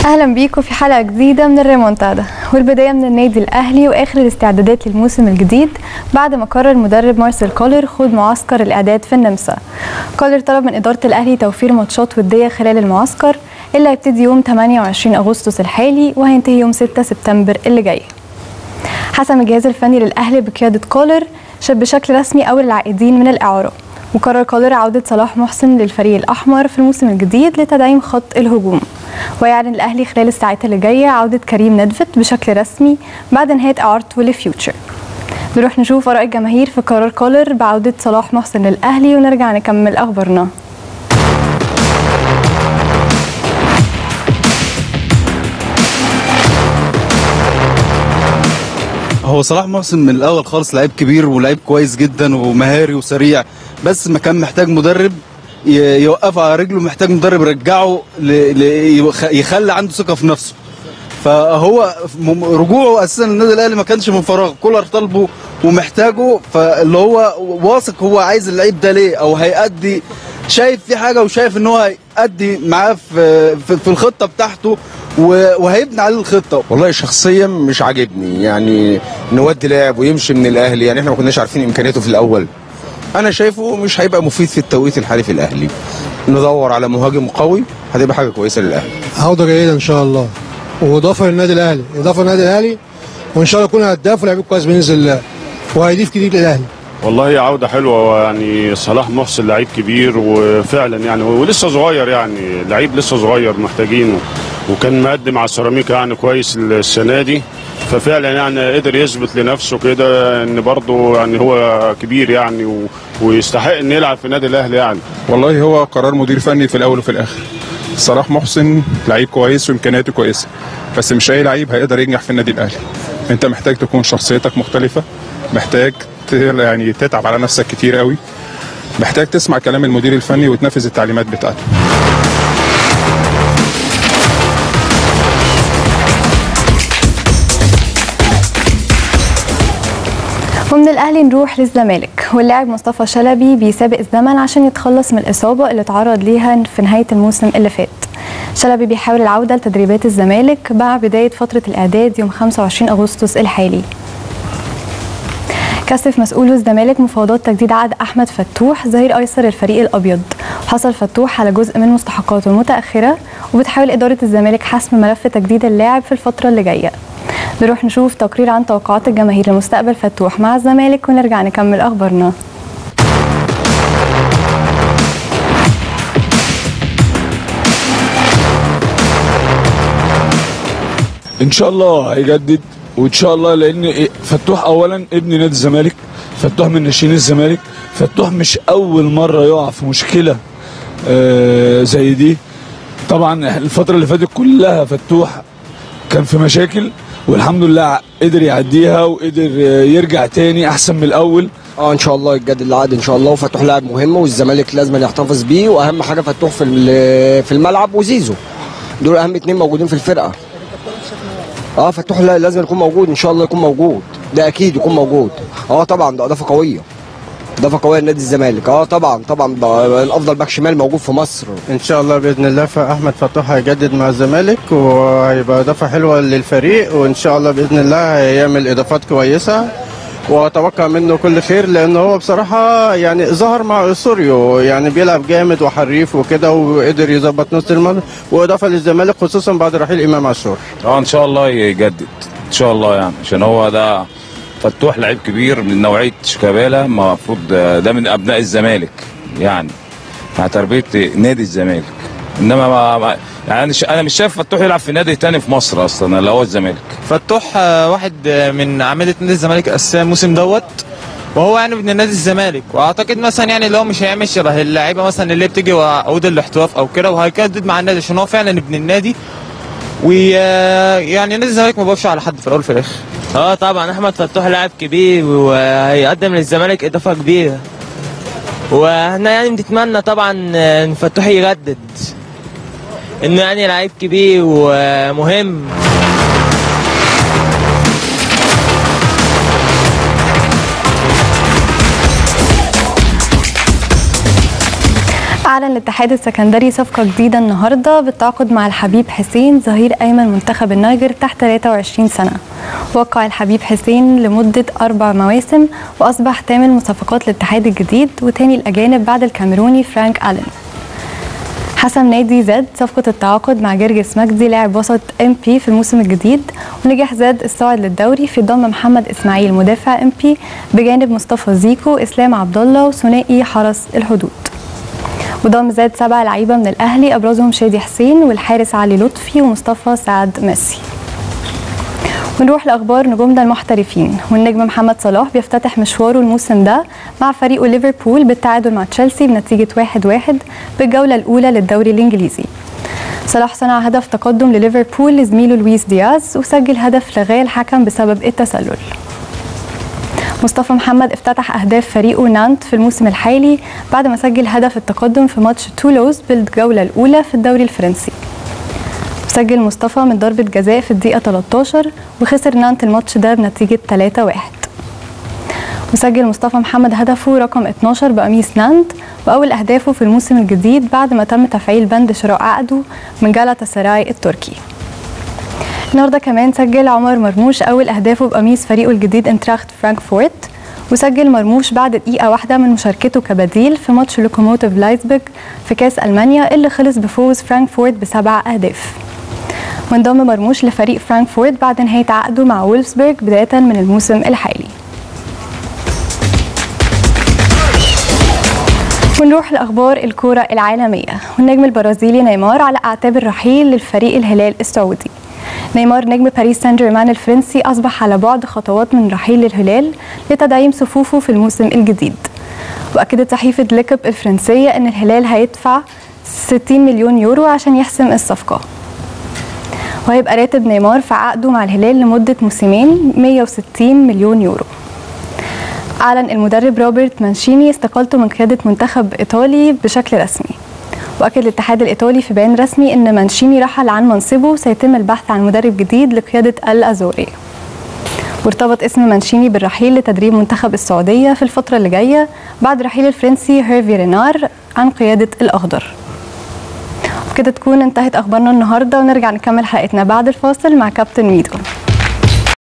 اهلا بيكم في حلقه جديده من الريمونتادا، والبدايه من النادي الاهلي واخر الاستعدادات للموسم الجديد بعد ما قرر المدرب مارسيل كولر خوض معسكر الاعداد في النمسا. كولر طلب من اداره الاهلي توفير ماتشات وديه خلال المعسكر اللي هيبتدي يوم 28 اغسطس الحالي وهينتهي يوم 6 سبتمبر اللي جاي. حسم الجهاز الفني للاهلي بقياده كولر بشكل رسمي اول العائدين من الاعاره، وقرر كولر عوده صلاح محسن للفريق الاحمر في الموسم الجديد لتدعيم خط الهجوم. ويعلن الاهلي خلال الساعات اللي جايه عوده كريم ندفت بشكل رسمي بعد نهايه اعارته لفيوتشر. نروح نشوف اراء الجماهير في قرار كولر بعوده صلاح محسن للاهلي ونرجع نكمل اخبارنا. هو صلاح محسن من الاول خالص لعيب كبير ولعيب كويس جدا ومهاري وسريع، بس ما كان محتاج مدرب يوقفه على رجله، محتاج مدرب يرجعه يخلي عنده ثقه في نفسه. فهو رجوعه اساسا للنادي الاهلي ما كانش من فراغ، كولر طالبه ومحتاجه، فاللي هو واثق هو عايز اللعيب ده ليه او هيأدي، شايف في حاجه وشايف ان هو هيأدي معاه في الخطه بتاعته وهيبني عليه الخطه. والله شخصيا مش عاجبني يعني نودي لاعب ويمشي من الاهلي، يعني احنا ما كناش عارفين امكانياته في الاول. انا شايفه مش هيبقى مفيد في التوقيت الحالي في الاهلي. ندور على مهاجم قوي هتبقى حاجه كويسه للاهلي. عوده جيده ان شاء الله، واضافه للنادي الاهلي، وان شاء الله يكون هداف ولاعب كويس باذن الله وهيضيف كتير للاهلي. والله عوده حلوه، يعني صلاح محسن لعيب كبير وفعلا يعني ولسه صغير، يعني لعيب لسه صغير محتاجينه، وكان مقدم على سيراميكا يعني كويس السنه دي، ففعلا يعني قدر يثبت لنفسه كده ان برضه يعني هو كبير يعني ويستحق ان يلعب في النادي الاهلي يعني. والله هو قرار مدير فني في الاول وفي الاخر. صلاح محسن لعيب كويس وامكانياته كويسه، بس مش اي لعيب هيقدر ينجح في النادي الاهلي. انت محتاج تكون شخصيتك مختلفه، محتاج يعني تتعب على نفسك كتير قوي، محتاج تسمع كلام المدير الفني وتنفذ التعليمات بتاعته. ومن الاهلي نروح للزمالك، واللاعب مصطفى شلبي بيسابق الزمن عشان يتخلص من الاصابه اللي اتعرض ليها في نهايه الموسم اللي فات. شلبي بيحاول العوده لتدريبات الزمالك مع بدايه فتره الاعداد يوم 25 اغسطس الحالي. كثف مسؤول الزمالك مفاوضات تجديد عقد احمد فتوح ظهير ايسر الفريق الابيض. حصل فتوح على جزء من مستحقاته المتاخره، وبتحاول اداره الزمالك حسم ملف تجديد اللاعب في الفتره اللي جايه. نروح نشوف تقرير عن توقعات الجماهير لمستقبل فتوح مع الزمالك ونرجع نكمل اخبارنا. ان شاء الله هيجدد، وان شاء الله لان فتوح اولا ابن نادي الزمالك، فتوح من ناشئين الزمالك، فتوح مش اول مره يقع في مشكله زي دي. طبعا الفتره اللي فاتت كلها فتوح كان في مشاكل، والحمد لله قدر يعديها وقدر يرجع تاني احسن من الاول. ان شاء الله يتجدد العقد ان شاء الله، وفتوح لاعب مهم والزمالك لازم يحتفظ بيه، واهم حاجه فتوح في الملعب وزيزو، دول اهم اتنين موجودين في الفرقه. فتوح لازم يكون موجود ان شاء الله، يكون موجود، ده اكيد يكون موجود. طبعا ده اضافه قويه، اضافه قويه لنادي الزمالك. طبعا الافضل باك شمال موجود في مصر ان شاء الله باذن الله. فاحمد فتوح هيجدد مع الزمالك وهيبقى اضافه حلوه للفريق، وان شاء الله باذن الله هيعمل اضافات كويسه، واتوقع منه كل خير، لانه هو بصراحه يعني ظهر مع سوريو، يعني بيلعب جامد وحريف وكده، وقدر يظبط نص الملعب، واضافه للزمالك خصوصا بعد رحيل امام عاشور. ان شاء الله يجدد ان شاء الله، يعني عشان هو ده فتوح لعيب كبير من نوعيه شيكابالا، المفروض ده من ابناء الزمالك يعني مع تربيه نادي الزمالك. انما يعني انا مش شايف فتوح يلعب في نادي تاني في مصر اصلا اللي هو الزمالك. فتوح واحد من اعمده نادي الزمالك اساسا الموسم دوت، وهو يعني ابن نادي الزمالك، واعتقد مثلا يعني اللي هو مش هيعمل شبه اللعيبه مثلا اللي بتيجي وعقود الاحتراف او كده، وهيجدد مع النادي عشان هو فعلا ابن النادي، ويعني نادي الزمالك ما بيقفش على حد في الاول وفي الاخر. طبعا احمد فتوح لاعب كبير وهيقدم للزمالك اضافه كبيره، واحنا يعني بنتمنى طبعا ان فتوح يجدد، انه يعني لعيب كبير ومهم. أعلن أعلن الاتحاد السكندري صفقة جديدة النهاردة بالتعاقد مع الحبيب حسين ظهير أيمن منتخب النيجر تحت 23 سنة. وقع الحبيب حسين لمدة 4 مواسم وأصبح ثامن صفقات الاتحاد الجديد وثاني الأجانب بعد الكاميروني فرانك ألين. حسم نادي زد صفقة التعاقد مع جرجس مجدي لاعب وسط MP في الموسم الجديد، ونجح زد الصاعد للدوري في ضم محمد إسماعيل مدافع MP بجانب مصطفى زيكو إسلام عبد الله وثنائي حرس الحدود. وضم زد 7 لعيبة من الأهلي أبرزهم شادي حسين والحارس علي لطفي ومصطفى سعد ميسي. ونروح لأخبار نجومنا المحترفين، والنجم محمد صلاح بيفتتح مشواره الموسم ده مع فريقه ليفربول بالتعادل مع تشيلسي بنتيجة 1-1 بالجولة الأولى للدوري الإنجليزي. صلاح صنع هدف تقدم لليفربول لزميله لويس دياز وسجل هدف لغاه الحكم بسبب التسلل. مصطفى محمد افتتح أهداف فريقه نانت في الموسم الحالي بعد ما سجل هدف التقدم في ماتش تولوز بالجولة الأولى في الدوري الفرنسي. سجل مصطفى من ضربة جزاء في الدقيقة 13 وخسر نانت الماتش ده بنتيجة 3-1. وسجل مصطفى محمد هدفه رقم 12 بقميص نانت وأول أهدافه في الموسم الجديد بعد ما تم تفعيل بند شراء عقده من جالاتا سراي التركي. النهارده كمان سجل عمر مرموش أول أهدافه بقميص فريقه الجديد انتراخت فرانكفورت، وسجل مرموش بعد دقيقة واحدة من مشاركته كبديل في ماتش لوكوموتيف لايبزيج في كاس ألمانيا اللي خلص بفوز فرانكفورت ب7 أهداف. وانضم مرموش لفريق فرانكفورت بعد نهاية عقده مع وولفسبرج بداية من الموسم الحالي. ونروح لأخبار الكرة العالمية، والنجم البرازيلي نيمار على أعتاب الرحيل للفريق الهلال السعودي. نيمار نجم باريس سان جيرمان الفرنسي أصبح على بعد خطوات من رحيل الهلال لتدعيم صفوفه في الموسم الجديد. وأكدت صحيفة ليكب الفرنسية أن الهلال هيدفع 60 مليون يورو عشان يحسم الصفقة، وهيبقى راتب نيمار في عقده مع الهلال لمدة موسمين 160 مليون يورو. أعلن المدرب روبرت مانشيني استقالته من قيادة منتخب إيطالي بشكل رسمي، وأكد الاتحاد الإيطالي في بيان رسمي أن مانشيني رحل عن منصبه وسيتم البحث عن مدرب جديد لقيادة الأزوري. وارتبط اسم مانشيني بالرحيل لتدريب منتخب السعودية في الفترة اللي جاية بعد رحيل الفرنسي هيرفي رينار عن قيادة الأخضر. وكده تكون انتهت أخبارنا النهاردة، ونرجع نكمل حلقتنا بعد الفاصل مع كابتن ميدو.